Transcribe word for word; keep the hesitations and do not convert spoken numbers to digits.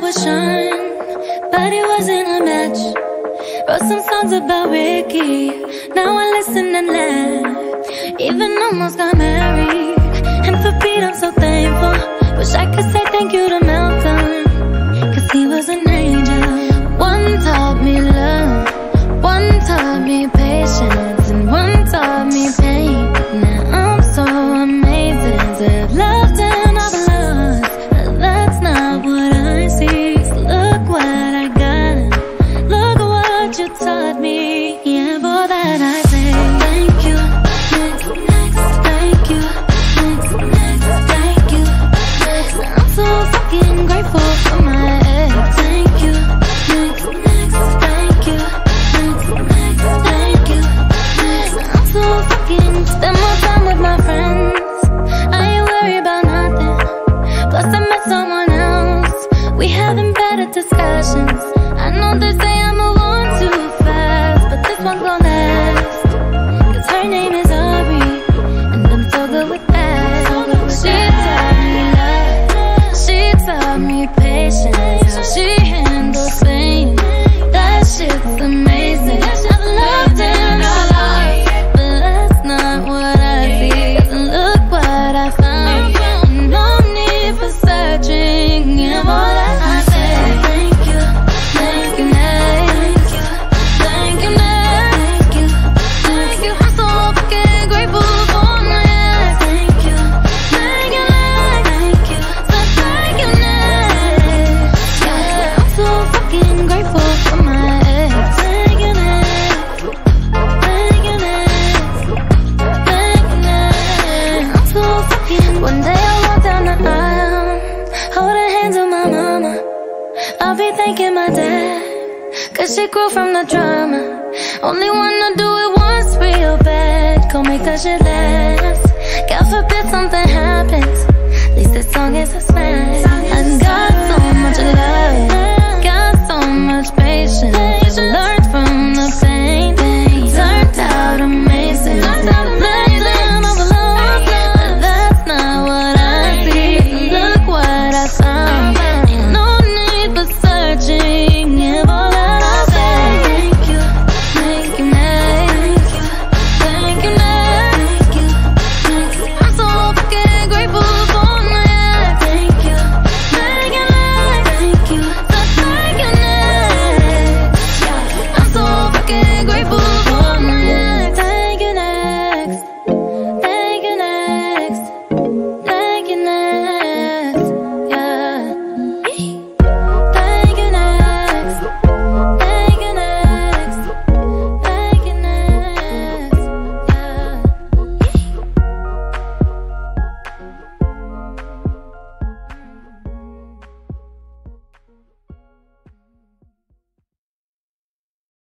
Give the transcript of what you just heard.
would shine, but it wasn't a match. Wrote some songs about Ricky, now I listen and laugh. Even almost got married, and for Pete I'm so thankful. Wish I could say thank you to Malcolm, cause he was an angel. One taught me love, one taught me patience, and one taught me pain. Now I'm so amazing to have loved and I've lost, but that's not what I see. So look what I got, look what you taught me. Yeah, for that I say thank you, next, next, thank you, next, next, thank you, next. I'm so fucking grateful for my ex. Thank you, next, next, thank you, next, next, thank you, next. I'm so fucking spend more time with my friends. I ain't worried about nothing. Plus I met someone else. We having better discussions. I know they say I move on too fast, but this one's gonna last. Cause her name is Aubrey, and I'm so good with that. She taught me love, she taught me patience, how she handles pain. That shit's amazing. I've loved and I lost, but that's not what I see. Cause look what I found, no need for searching. Yeah, more than I say thank you, thank you, thank you, thank you, thank you, thank you. I'm so fucking grateful for my ex. Thank you, thank you, thank you, so thank you, next. Yeah, I'm so fucking grateful for my ex. Thank you, next, thank you, next, thank you, next. I'm so fucking. One day I walk down the aisle, holding hands with my mama. I'll be thanking my dad, cause she grew from the drama. Only wanna do it once real bad, go make that shit last. God forbid something happens, at least this song is a smash. I got